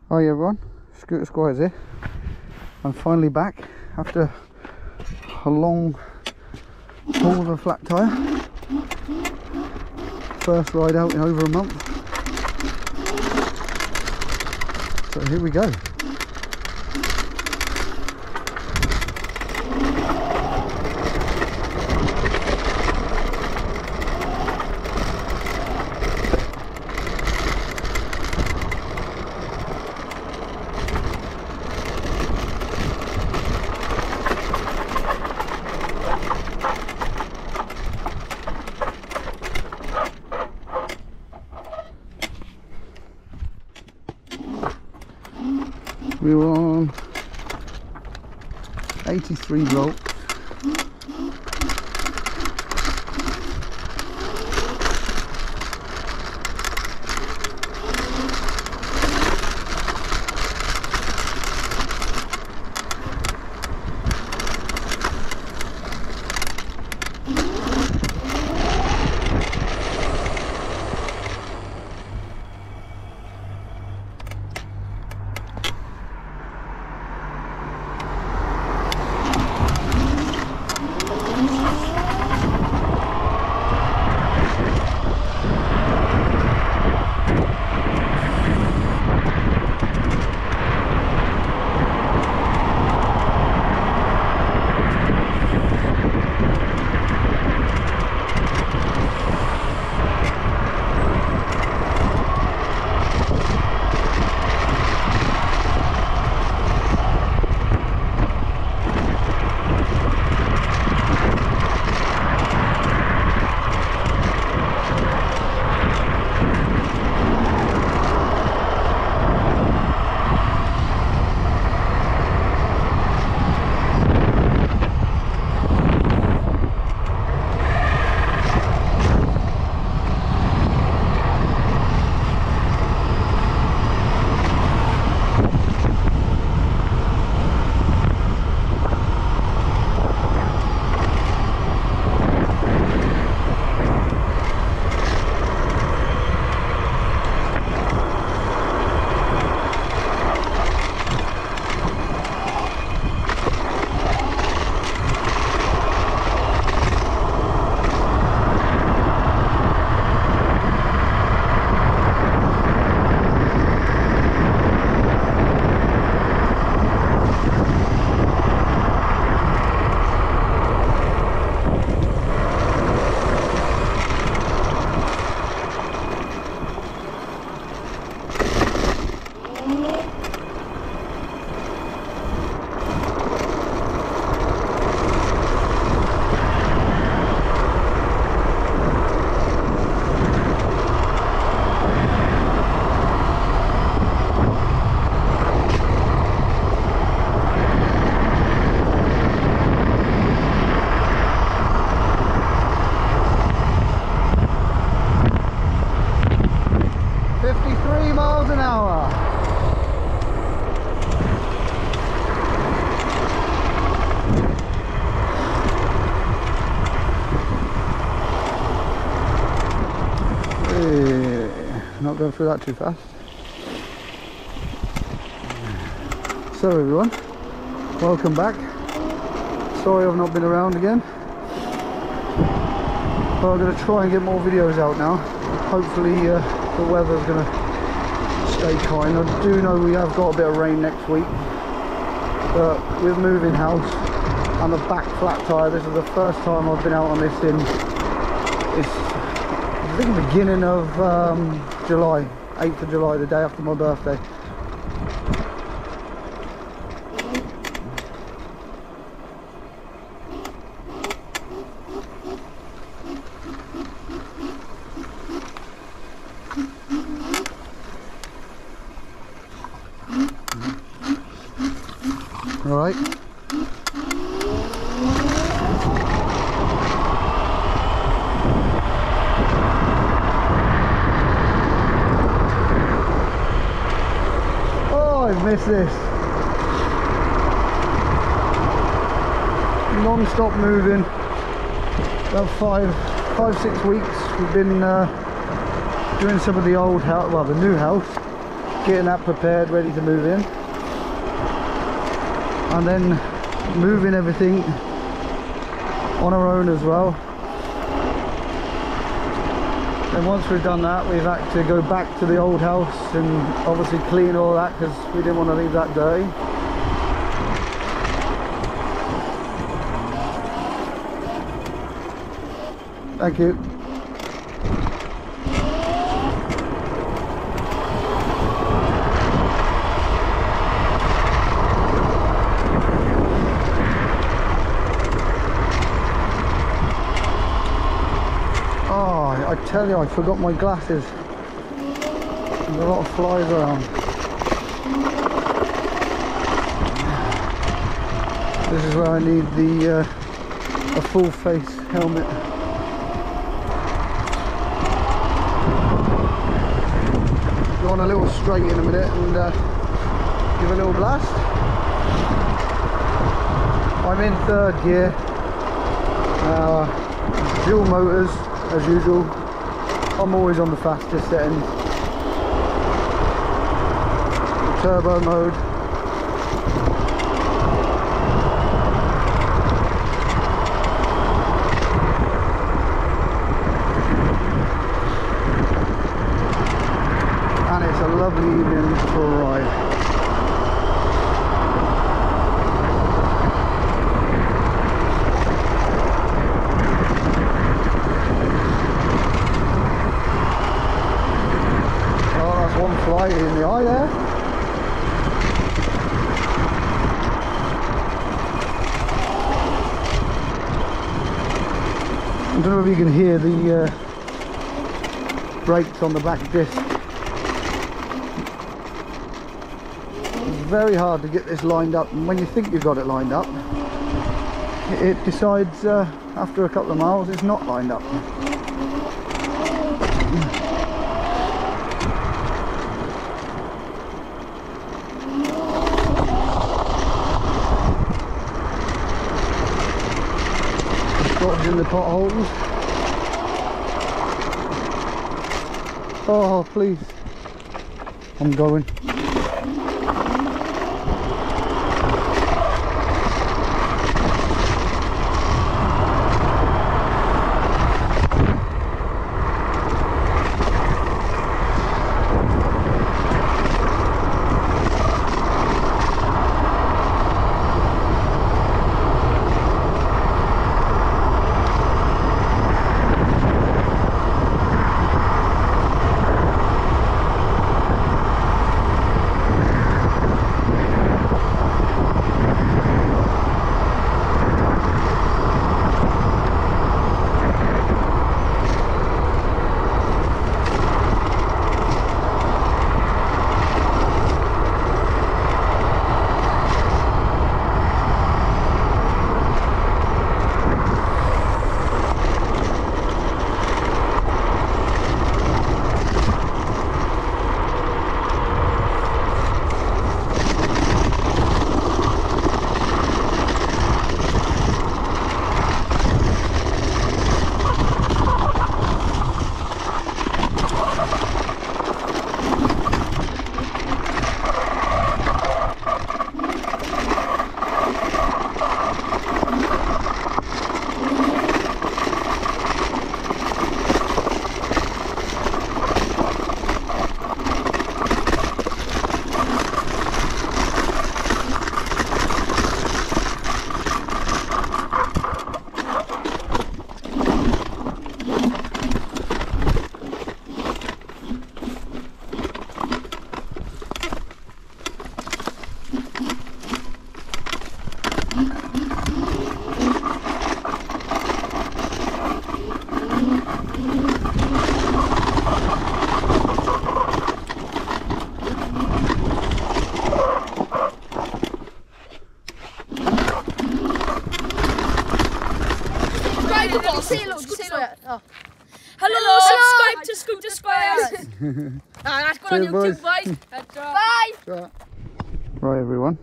Hi everyone, ScooterSquires here. I'm finally back after a long haul of a flat tyre. First ride out in over a month. So here we go. We were on 83 volts. Not going through that too fast. So everyone, welcome back. Sorry I've not been around again, but I'm going to try and get more videos out now. Hopefully the weather's going to stay kind. I do know we have got a bit of rain next week, but we're moving house. I'm a back flat tyre. This is the first time I've been out on this in I think the beginning of July, 8th of July, the day after my birthday. All right. Miss this. Non-stop moving. About 5-6 weeks we've been doing some of the old house, well, the new house, getting that prepared, ready to move in, and then moving everything on our own as well. And once we've done that, we've had to go back to the old house and obviously clean all that because we didn't want to leave that dirty. Thank you. I tell you, I forgot my glasses. There's a lot of flies around. This is where I need the a full face helmet. Go on a little straight in a minute and give a little blast. I'm in third gear. Dual motors as usual. I'm always on the fastest settings. Turbo mode. And it's a lovely evening for a ride. Fly in the eye there. I don't know if you can hear the brakes on the back disc. It's very hard to get this lined up, and when you think you've got it lined up, it decides after a couple of miles it's not lined up. In the potholes. Oh please, I'm going. Hello, subscribe to ScooterSquires. That's going on YouTube, boys. Bye. Right, everyone.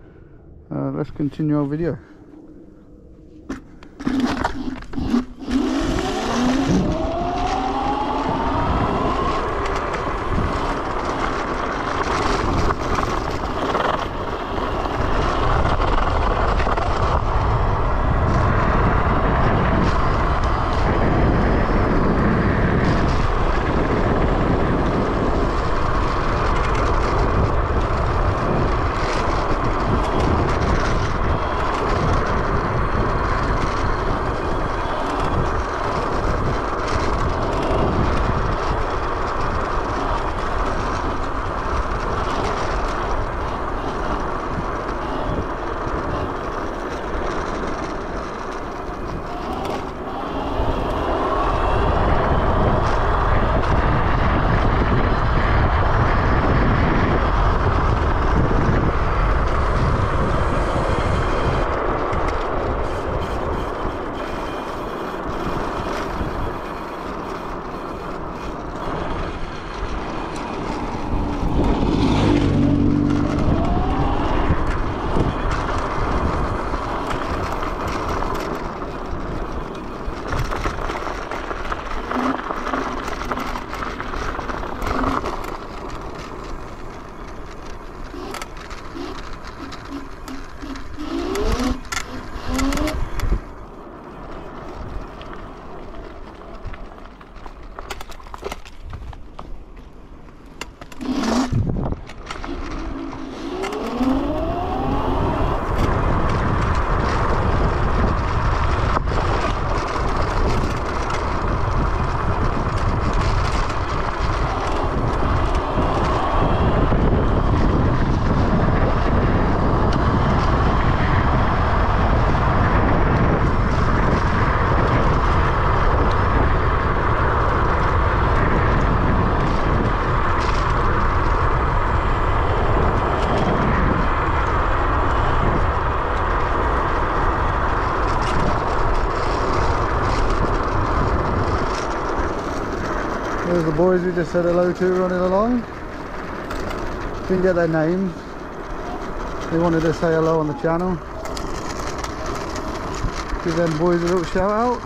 Let's continue our video. the boys we just said hello to running along. Didn't get their names. They wanted to say hello on the channel. Give them boys a little shout out.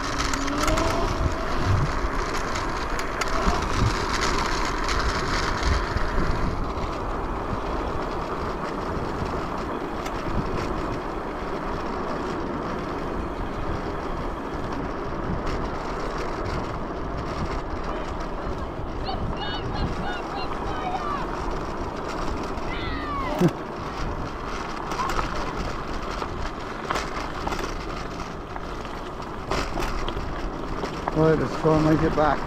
Right, let's try and make it back.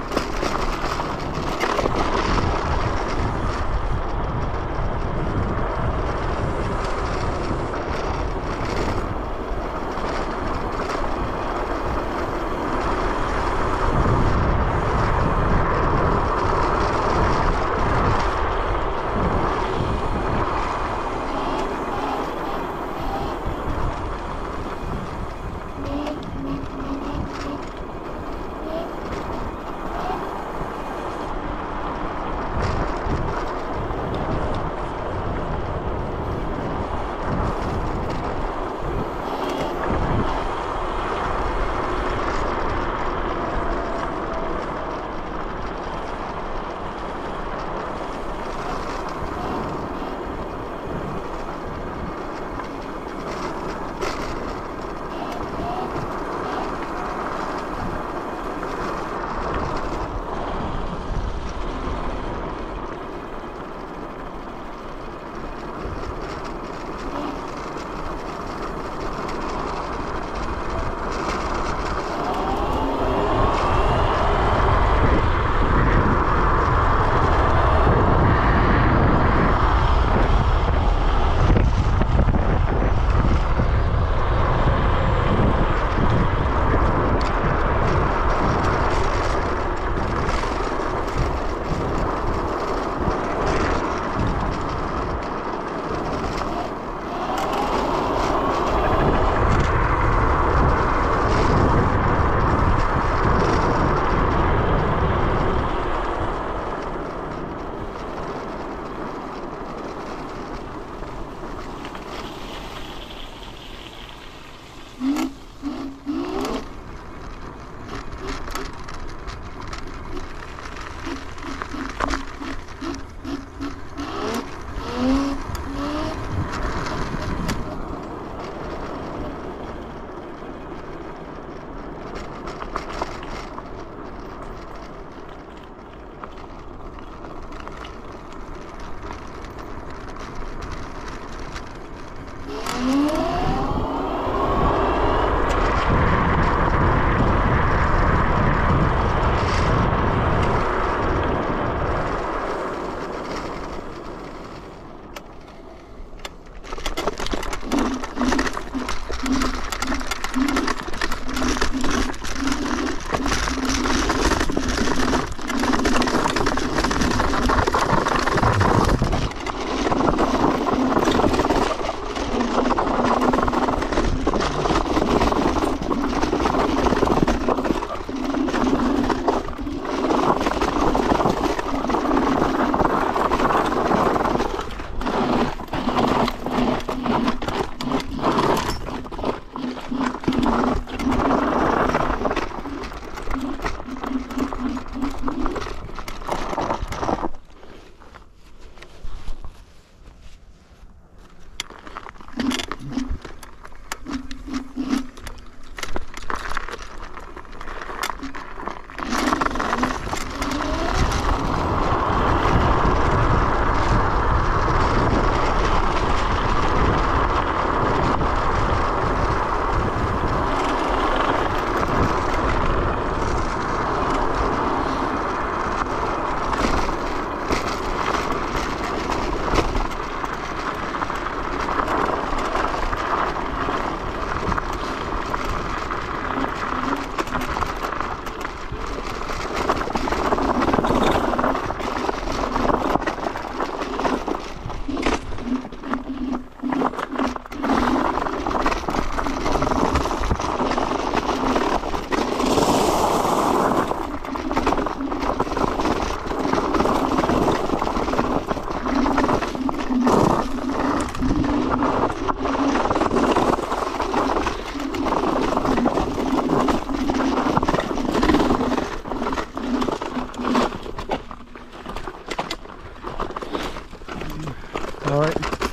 Alright.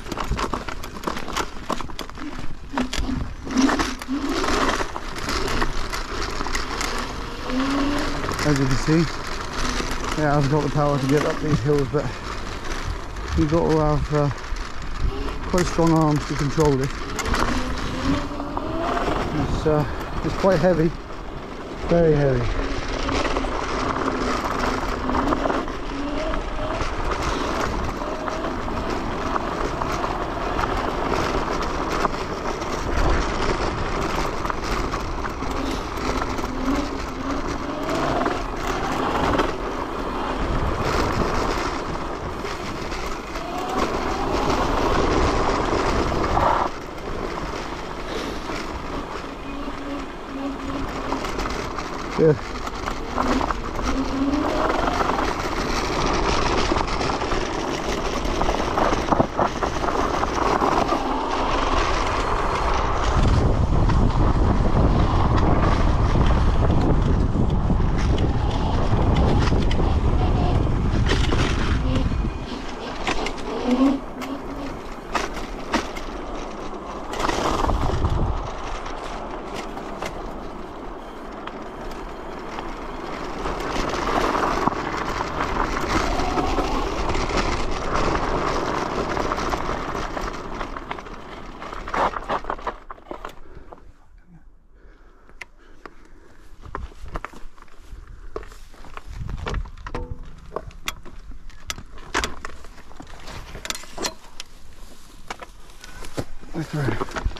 As you can see, yeah, I've got the power to get up these hills, but you've got to have quite strong arms to control this. It's quite heavy, very heavy. Good. Through.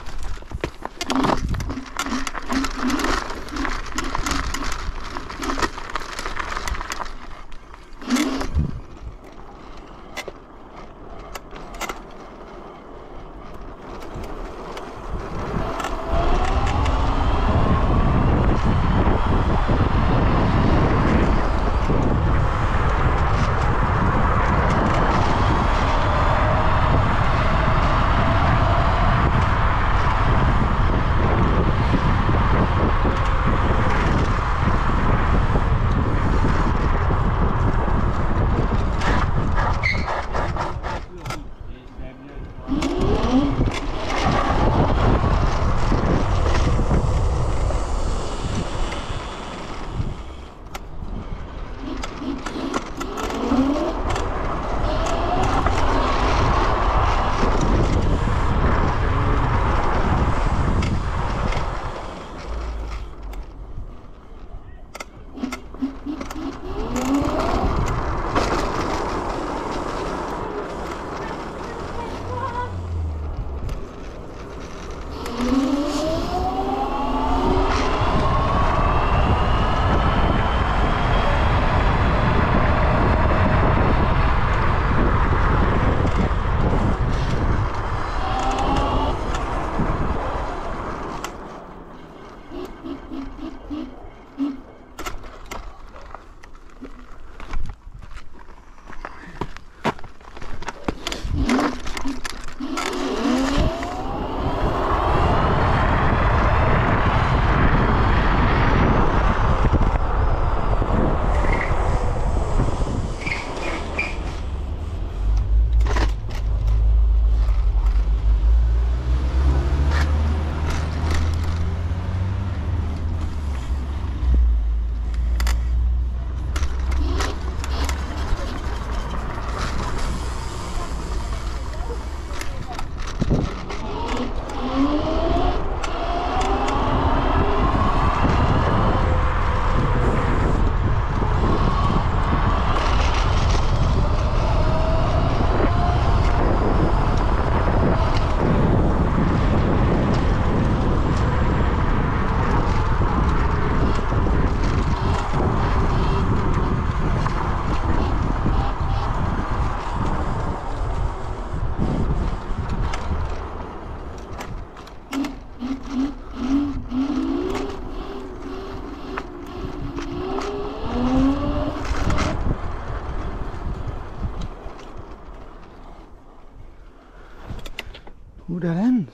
Ooh, that ends.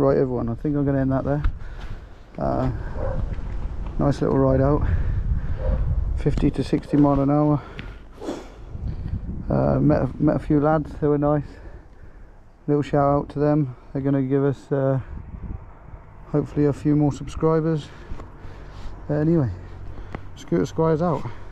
right everyone. I think I'm going to end that there. Nice little ride out, 50 to 60 mile an hour. Met a few lads, they were nice. Little shout out to them. They're going to give us hopefully a few more subscribers. Anyway, ScooterSquires out.